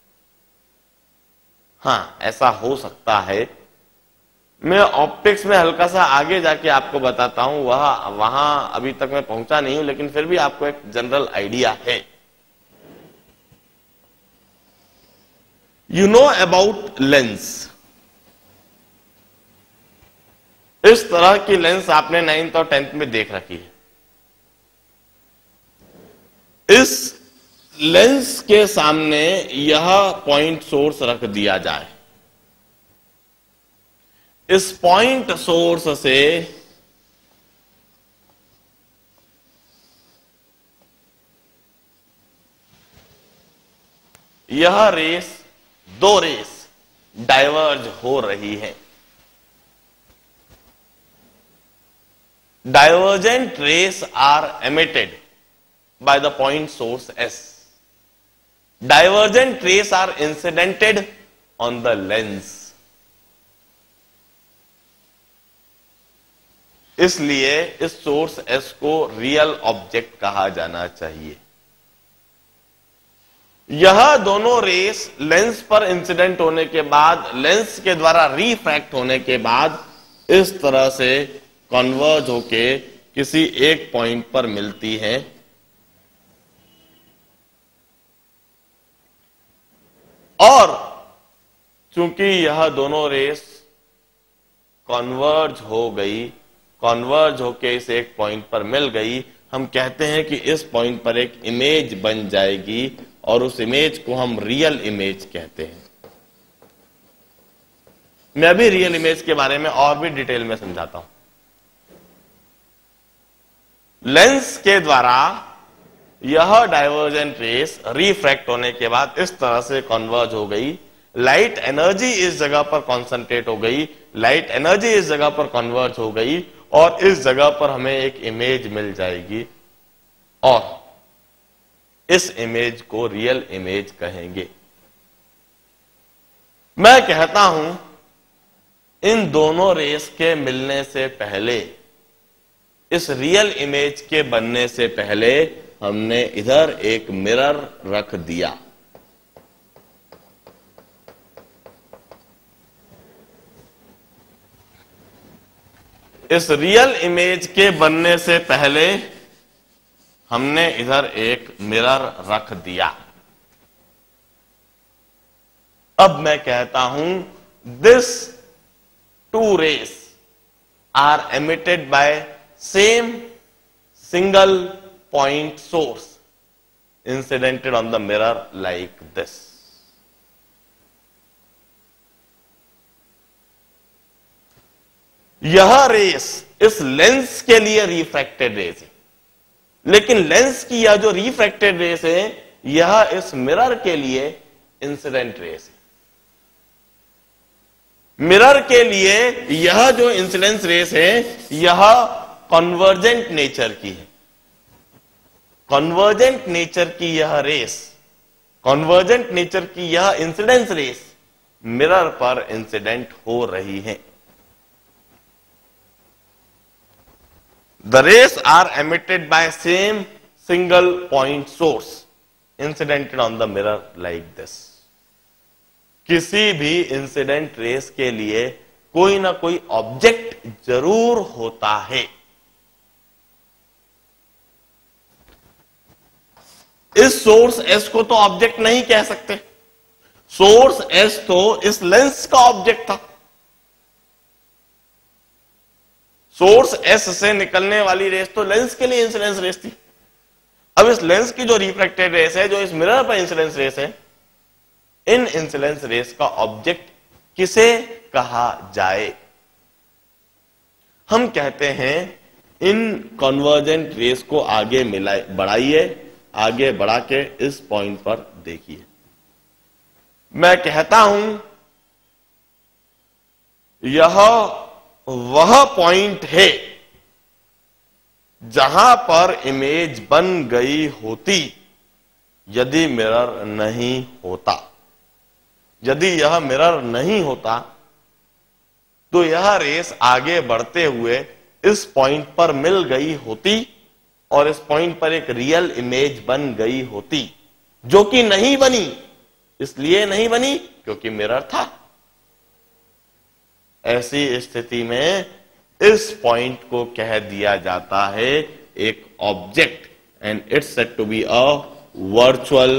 हां, ऐसा हो सकता है। मैं ऑप्टिक्स में हल्का सा आगे जाके आपको बताता हूं, वहां अभी तक मैं पहुंचा नहीं हूं, लेकिन फिर भी आपको एक जनरल आइडिया है। You know about lens. इस तरह की लेंस आपने 9th और 10th में देख रखी है। इस लेंस के सामने यह पॉइंट सोर्स रख दिया जाए, इस पॉइंट सोर्स से यह रेस, दो रेस डाइवर्ज हो रही है। Divergent rays are emitted by the point source S. Divergent rays are incidented on the lens. इसलिए इस सोर्स S को रियल ऑब्जेक्ट कहा जाना चाहिए। यह दोनों रेस लेंस पर इंसिडेंट होने के बाद, लेंस के द्वारा रिफ्रैक्ट होने के बाद इस तरह से कन्वर्ज होके किसी एक पॉइंट पर मिलती है, और चूंकि यह दोनों रेस कॉन्वर्ज हो गई, कॉन्वर्ज होके इस एक पॉइंट पर मिल गई, हम कहते हैं कि इस पॉइंट पर एक इमेज बन जाएगी और उस इमेज को हम रियल इमेज कहते हैं। मैं अभी रियल इमेज के बारे में और भी डिटेल में समझाता हूं। लेंस के द्वारा यह डाइवर्जेंट रेस रिफ्रैक्ट होने के बाद इस तरह से कन्वर्ज हो गई, लाइट एनर्जी इस जगह पर कॉन्सेंट्रेट हो गई, लाइट एनर्जी इस जगह पर कन्वर्ज हो गई और इस जगह पर हमें एक इमेज मिल जाएगी और इस इमेज को रियल इमेज कहेंगे। मैं कहता हूं इन दोनों रेस के मिलने से पहले, इस रियल इमेज के बनने से पहले हमने इधर एक मिरर रख दिया। इस रियल इमेज के बनने से पहले हमने इधर एक मिरर रख दिया। अब मैं कहता हूं this two rays are emitted by same single point source incidented on the mirror like this. यह रेस इस लेंस के लिए रिफ्रैक्टेड रेस है, लेकिन लेंस की यह जो रिफ्रैक्टेड रेस है यह इस मिरर के लिए इंसिडेंट रेस है। मिरर के लिए यह जो इंसिडेंस रेस है यह कन्वर्जेंट नेचर की है। कन्वर्जेंट नेचर की यह रेस, कन्वर्जेंट नेचर की यह इंसिडेंस रेस मिरर पर इंसिडेंट हो रही है। The rays are emitted by same single point source incidented on the mirror like this. किसी भी इंसिडेंट रेस के लिए कोई ना कोई ऑब्जेक्ट जरूर होता है। इस सोर्स एस को तो ऑब्जेक्ट नहीं कह सकते, सोर्स एस तो इस लेंस का ऑब्जेक्ट था। सोर्स एस से निकलने वाली रेस तो लेंस के लिए इंसिडेंस रेस थी। अब इस लेंस की जो रिफ्रैक्टेड रेस है, जो इस मिरर पर इंसिडेंस रेस है, इन इंसिडेंस रेस का ऑब्जेक्ट किसे कहा जाए? हम कहते हैं इन कन्वर्जेंट रेस को आगे बढ़ाइए, आगे बढ़ा के इस पॉइंट पर देखिए। मैं कहता हूं यह वह पॉइंट है जहां पर इमेज बन गई होती यदि मिरर नहीं होता। यदि यह मिरर नहीं होता तो यह रेस आगे बढ़ते हुए इस पॉइंट पर मिल गई होती और इस पॉइंट पर एक रियल इमेज बन गई होती, जो कि नहीं बनी। इसलिए नहीं बनी क्योंकि मिरर था। ऐसी स्थिति में इस पॉइंट को कह दिया जाता है एक object, and it's said to be a virtual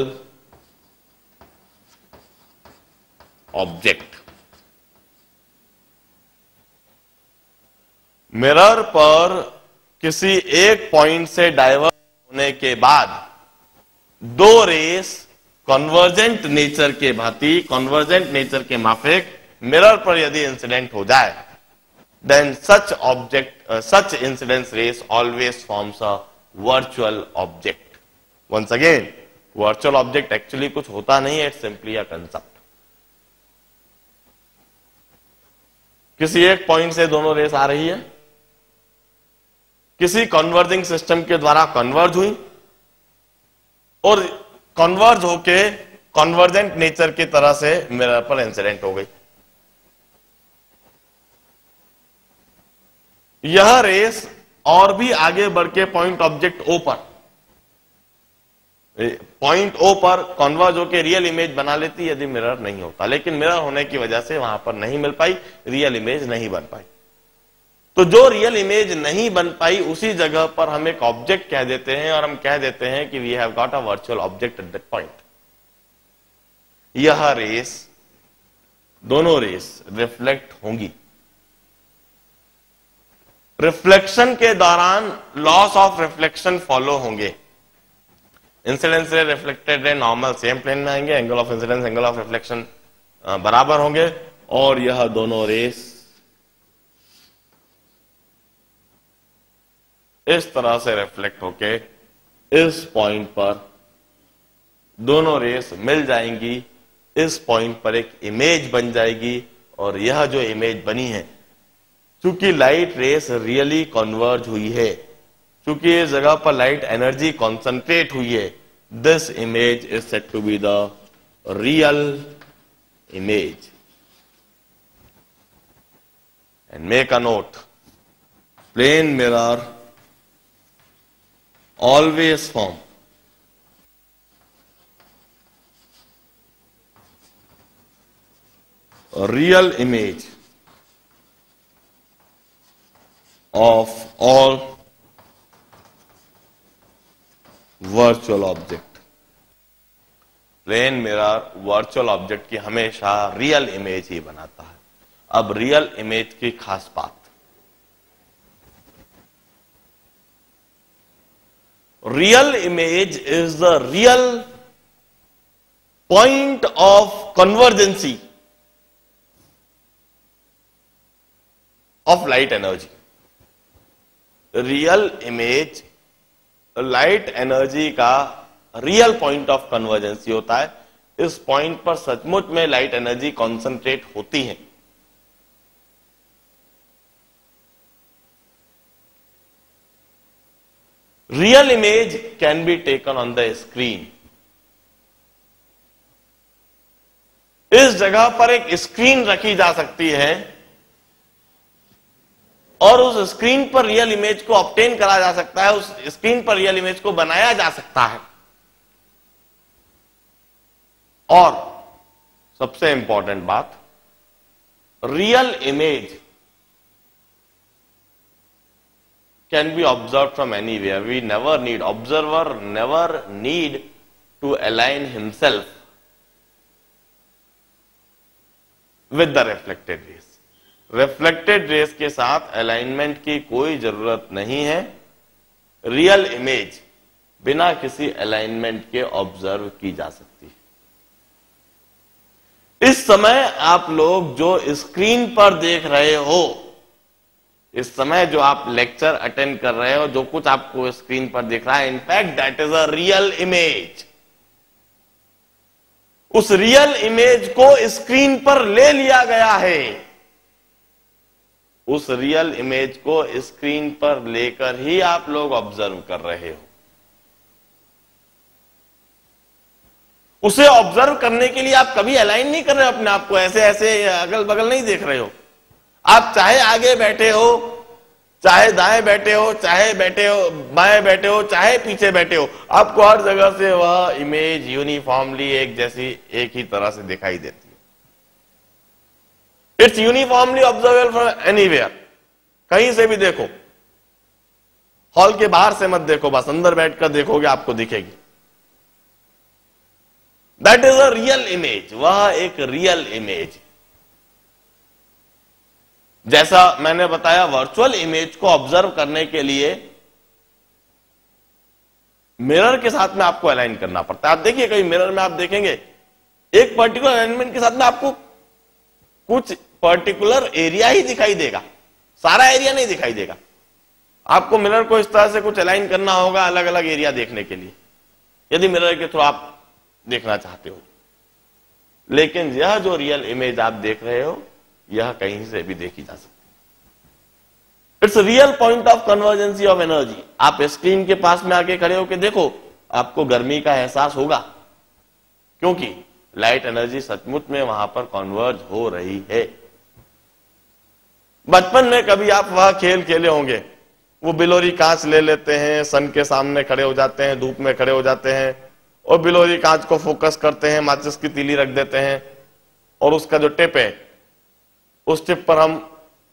object. Mirror पर किसी एक पॉइंट से डाइवर्ज होने के बाद दो रेस कन्वर्जेंट नेचर के भांति, कन्वर्जेंट नेचर के माफिक मिरर पर यदि इंसिडेंट हो जाए, then such incidence race always forms a virtual object. Once again, virtual object actually कुछ होता नहीं है, it's simply a concept. किसी एक पॉइंट से दोनों रेस आ रही है, किसी कन्वर्जिंग सिस्टम के द्वारा कन्वर्ज हुई और कन्वर्ज होके कन्वर्जेंट नेचर की तरह से मिरर पर इंसिडेंट हो गई। यह रेस और भी आगे बढ़ के पॉइंट ऑब्जेक्ट ओ पर, पॉइंट ओ पर कन्वर्ज होके रियल इमेज बना लेती यदि मिरर नहीं होता, लेकिन मिरर होने की वजह से वहां पर नहीं मिल पाई, रियल इमेज नहीं बन पाई। तो जो रियल इमेज नहीं बन पाई उसी जगह पर हम एक ऑब्जेक्ट कह देते हैं और हम कह देते हैं कि we have got a virtual object at that point. यह रेस, दोनों रेस रिफ्लेक्ट होंगी। रिफ्लेक्शन के दौरान लॉस ऑफ रिफ्लेक्शन फॉलो होंगे। Incidence ray, reflected ray normal same plane में आएंगे, angle of incidence, angle of reflection बराबर होंगे, और यह दोनों रेस इस तरह से रिफ्लेक्ट होके इस पॉइंट पर दोनों रेस मिल जाएंगी। इस पॉइंट पर एक इमेज बन जाएगी, और यह जो इमेज बनी है, चूंकि लाइट रेस रियली कन्वर्ज हुई है, चूंकि इस जगह पर लाइट एनर्जी कॉन्सेंट्रेट हुई है, this image is said to be the real image. And make a note, plane mirror always form a real image of all virtual object। Plane mirror virtual object की हमेशा real image ही बनाता है। अब real image की खास बात, real image is the real point of convergency of light energy। Real image light energy का real point of convergency होता है। इस पॉइंट पर सचमुच में लाइट एनर्जी कॉन्सेंट्रेट होती है। Real image can be taken on the screen। इस जगह पर एक स्क्रीन रखी जा सकती है और उस स्क्रीन पर रियल इमेज को ऑब्टेन करा जा सकता है, उस स्क्रीन पर रियल इमेज को बनाया जा सकता है। और सबसे इंपॉर्टेंट बात, real image can be observed from anywhere। We never need, observer never need to align himself with the reflected rays। reflected rays के साथ alignment की कोई जरूरत नहीं है। रियल इमेज बिना किसी alignment के ऑब्जर्व की जा सकती है। इस समय आप लोग जो स्क्रीन पर देख रहे हो, इस समय जो आप लेक्चर अटेंड कर रहे हो, जो कुछ आपको स्क्रीन पर दिख रहा है, in fact that is a real image. उस रियल इमेज को स्क्रीन पर ले लिया गया है। उस रियल इमेज को स्क्रीन पर लेकर ही आप लोग ऑब्जर्व कर रहे हो। उसे ऑब्जर्व करने के लिए आप कभी अलाइन नहीं कर रहे हो अपने आप को, ऐसे ऐसे अगल बगल नहीं देख रहे हो। आप चाहे आगे बैठे हो, चाहे दाएं बैठे हो, चाहे बैठे हो बाएं बैठे हो, चाहे पीछे बैठे हो, आपको हर जगह से वह इमेज यूनिफॉर्मली एक जैसी, एक ही तरह से दिखाई देती है। It's uniformly observable from anywhere. कहीं से भी देखो, हॉल के बाहर से मत देखो, बस अंदर बैठकर देखोगे आपको दिखेगी। That is a real image. वह एक रियल इमेज। जैसा मैंने बताया, वर्चुअल इमेज को ऑब्जर्व करने के लिए मिरर के साथ में आपको अलाइन करना पड़ता है। आप देखिए, कहीं मिरर में आप देखेंगे एक पर्टिकुलर अलाइनमेंट के साथ में आपको कुछ पर्टिकुलर एरिया ही दिखाई देगा, सारा एरिया नहीं दिखाई देगा। आपको मिरर को इस तरह से कुछ अलाइन करना होगा अलग अलग एरिया देखने के लिए, यदि मिरर के थ्रू आप देखना चाहते हो। लेकिन यह जो रियल इमेज आप देख रहे हो, यह कहीं से भी देखी जा सकती है। It's real point of convergency of energy. आप स्क्रीन के पास में आके खड़े होकर देखो, आपको गर्मी का एहसास होगा, क्योंकि लाइट एनर्जी सचमुच में वहां पर कन्वर्ज हो रही है। बचपन में कभी आप वह खेल खेले होंगे, वो बिलोरी कांच ले लेते हैं, सन के सामने खड़े हो जाते हैं, धूप में खड़े हो जाते हैं और बिलोरी कांच को फोकस करते हैं, माचिस की तीली रख देते हैं और उसका जो टिप है, उस टिप पर हम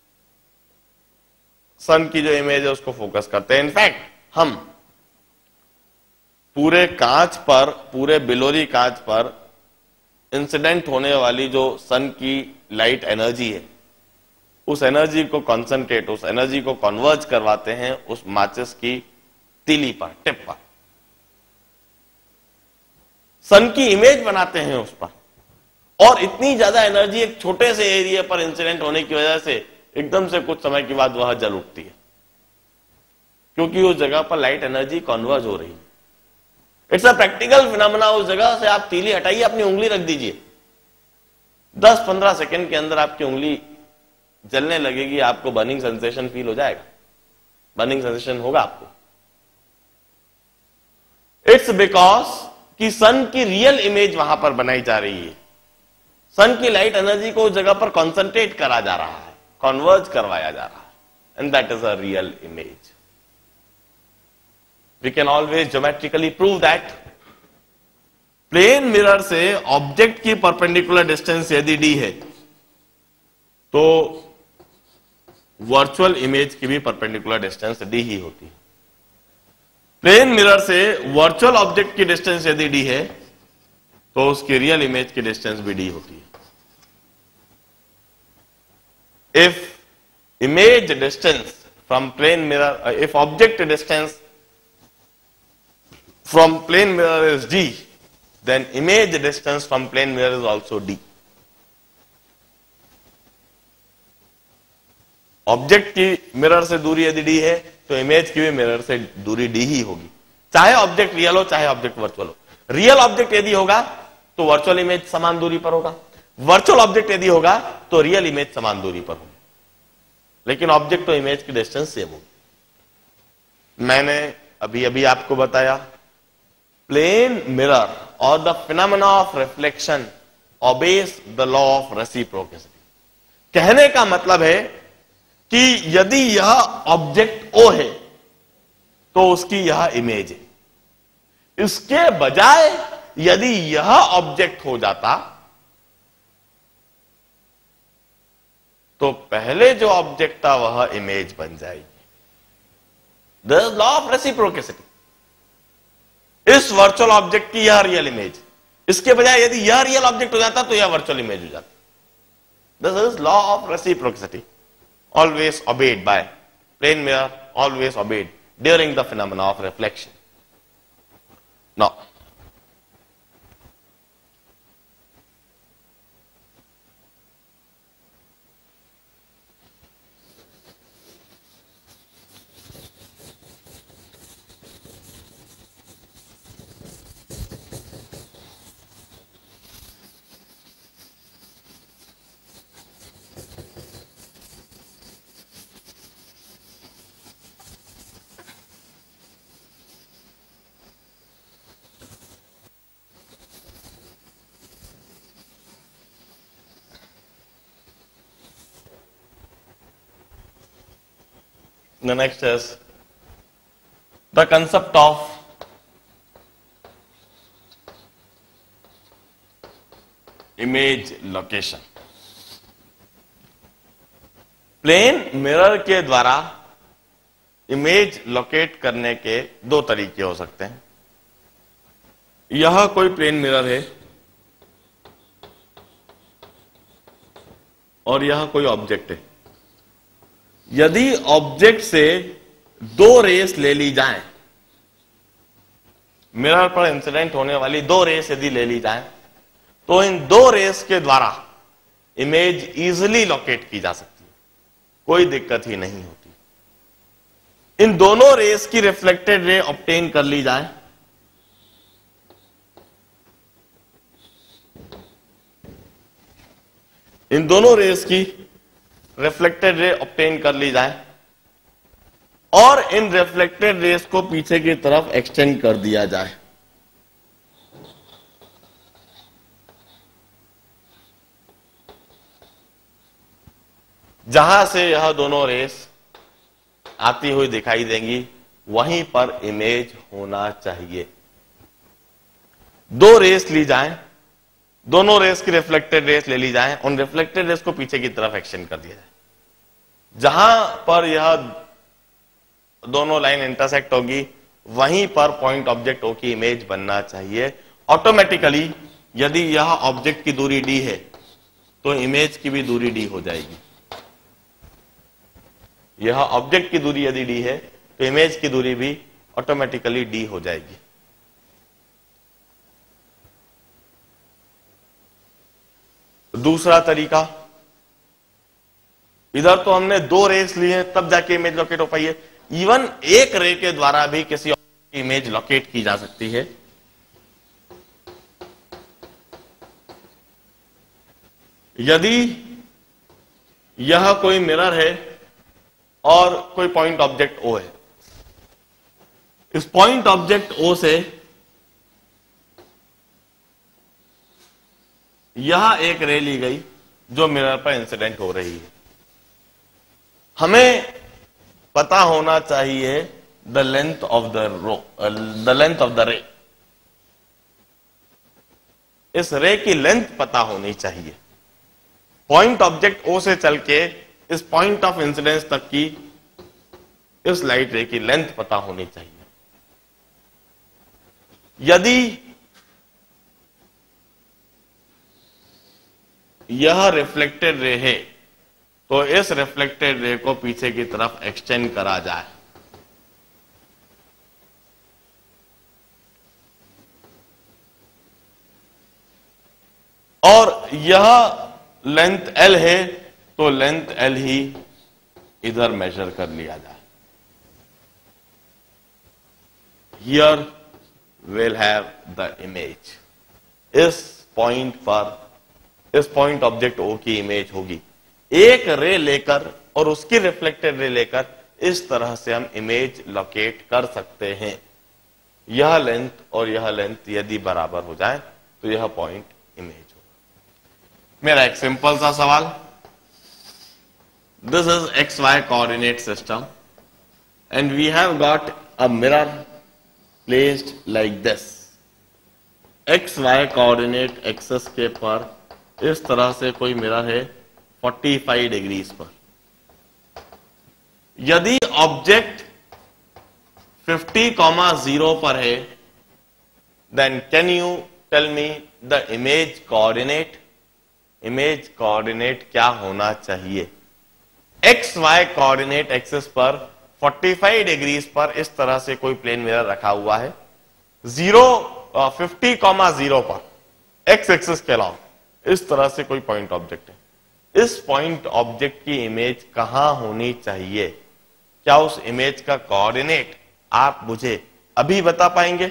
सन की जो इमेज है उसको फोकस करते हैं। इनफैक्ट हम पूरे कांच पर, पूरे बिलोरी कांच पर इंसिडेंट होने वाली जो सन की लाइट एनर्जी है, उस एनर्जी को कॉन्सेंट्रेट, उस एनर्जी को कन्वर्ज करवाते हैं उस माचिस की तीली पर, टिप पर। सन की इमेज बनाते हैं उस पर, और इतनी ज्यादा एनर्जी एक छोटे से एरिया पर इंसिडेंट होने की वजह से एकदम से कुछ समय के बाद वह जल उठती है, क्योंकि उस जगह पर लाइट एनर्जी कन्वर्ज हो रही है। It's a practical phenomena. उस जगह से आप तीली हटाइए, अपनी उंगली रख दीजिए, 10-15 सेकेंड के अंदर आपकी उंगली जलने लगेगी, आपको बर्निंग सेंसेशन फील हो जाएगा, बर्निंग सेंसेशन होगा आपको। इट्स बिकॉज कि सन की रियल इमेज वहां पर बनाई जा रही है, सन की लाइट एनर्जी को उस जगह पर कॉन्सेंट्रेट करा जा रहा है, कन्वर्ज करवाया जा रहा है, and that is a real image. We can always geometrically prove that plane mirror से ऑब्जेक्ट की परपेंडिकुलर डिस्टेंस यदि d है, तो वर्चुअल इमेज की भी परपेंडिकुलर डिस्टेंस d ही होती है। प्लेन मिरर से वर्चुअल ऑब्जेक्ट की डिस्टेंस यदि d है, तो उसकी रियल इमेज की डिस्टेंस भी d होती है। If image distance from plane mirror, if object distance from plane mirror is d, then image distance from plane mirror is also d. Object की मिरर से दूरी यदि d है, तो इमेज की भी मिरर से दूरी d ही होगी, चाहे ऑब्जेक्ट रियल हो चाहे ऑब्जेक्ट वर्चुअल हो। रियल ऑब्जेक्ट यदि होगा तो वर्चुअल इमेज समान दूरी पर होगा, वर्चुअल ऑब्जेक्ट यदि होगा तो रियल इमेज समान दूरी पर होगी, लेकिन ऑब्जेक्ट तो इमेज की डिस्टेंस सेम होगी। मैंने अभी अभी आपको बताया, प्लेन मिरर और the phenomena of reflection obeys the law of reciprocity. कहने का मतलब है कि यदि यह ऑब्जेक्ट O है तो उसकी यह इमेज है, इसके बजाय यदि यह ऑब्जेक्ट हो जाता तो पहले जो ऑब्जेक्ट था वह इमेज बन जाएगी। This is law of reciprocity. इस वर्चुअल ऑब्जेक्ट की यह रियल इमेज, इसके बजाय यदि यह रियल ऑब्जेक्ट हो जाता तो यह वर्चुअल इमेज हो जाती। This is law of reciprocity, always obeyed by plane mirror, always obeyed during the phenomena of reflection. Now the next is the concept of image location. Plane mirror के द्वारा image locate करने के दो तरीके हो सकते हैं। यह कोई प्लेन मिरर है और यह कोई ऑब्जेक्ट है। यदि ऑब्जेक्ट से दो रेस ले ली जाएं, मिरर पर इंसिडेंट होने वाली दो रेस यदि ले ली जाएं, तो इन दो रेस के द्वारा इमेज इजीली लोकेट की जा सकती है, कोई दिक्कत ही नहीं होती। इन दोनों रेस की रिफ्लेक्टेड रे ऑब्टेन कर ली जाए, इन दोनों रेस की रिफ्लेक्टेड रे ऑब्टेन कर ली जाए और इन रिफ्लेक्टेड रेस को पीछे की तरफ एक्सटेंड कर दिया जाए। जहां से यह दोनों रेस आती हुई दिखाई देंगी वहीं पर इमेज होना चाहिए। दो रेस ली जाएं, दोनों रेस की रिफ्लेक्टेड रेस ले ली जाए, उन रिफ्लेक्टेड रेस को पीछे की तरफ एक्सटेंड कर दिया जाए। जहां पर यह दोनों लाइन इंटरसेक्ट होगी वहीं पर पॉइंट ऑब्जेक्ट O की इमेज बनना चाहिए। ऑटोमेटिकली यदि यह ऑब्जेक्ट की दूरी d है तो इमेज की भी दूरी d हो जाएगी। यह ऑब्जेक्ट की दूरी यदि d है तो इमेज की दूरी भी ऑटोमेटिकली d हो जाएगी। दूसरा तरीका, इधर तो हमने 2 रेस लिए हैं तब जाके इमेज लोकेट हो पाई है। इवन एक रे के द्वारा भी किसी की इमेज लोकेट की जा सकती है। यदि यह कोई मिरर है और कोई पॉइंट ऑब्जेक्ट O है, इस पॉइंट ऑब्जेक्ट O से यह एक रे ली गई जो मिरर पर इंसिडेंट हो रही है। हमें पता होना चाहिए द लेंथ ऑफ द रे। इस रे की लेंथ पता होनी चाहिए। पॉइंट ऑब्जेक्ट O से चल के इस पॉइंट ऑफ इंसिडेंस तक की इस लाइट रे की लेंथ पता होनी चाहिए। यदि यह रिफ्लेक्टेड रे है तो इस रिफ्लेक्टेड रे को पीछे की तरफ एक्सटेंड करा जाए। और यह लेंथ L है तो लेंथ L ही इधर मेजर कर लिया जाए। Here we'll have the image। इस पॉइंट पर, इस पॉइंट ऑब्जेक्ट O की इमेज होगी। एक रे लेकर और उसकी रिफ्लेक्टेड रे लेकर इस तरह से हम इमेज लोकेट कर सकते हैं। यह लेंथ और यह लेंथ यदि बराबर हो जाए तो यह पॉइंट इमेज होगा। मेरा एक सिंपल सा सवाल, this is XY coordinate system and we have got a mirror placed like this. XY coordinate axis के पर इस तरह से कोई मिरर है 45 डिग्रीज पर। यदि ऑब्जेक्ट 50,0 पर है, then can you tell me the image coordinate. Image coordinate क्या होना चाहिए? XY कोऑर्डिनेट एक्सिस पर 45 डिग्रीज पर इस तरह से कोई प्लेन मिरर रखा हुआ है। 50,0 पर एक्स एक्सिस के अलावा इस तरह से कोई पॉइंट ऑब्जेक्ट है। इस पॉइंट ऑब्जेक्ट की इमेज कहां होनी चाहिए? क्या उस इमेज का कोऑर्डिनेट आप मुझे अभी बता पाएंगे?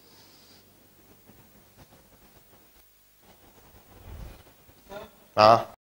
हाँ,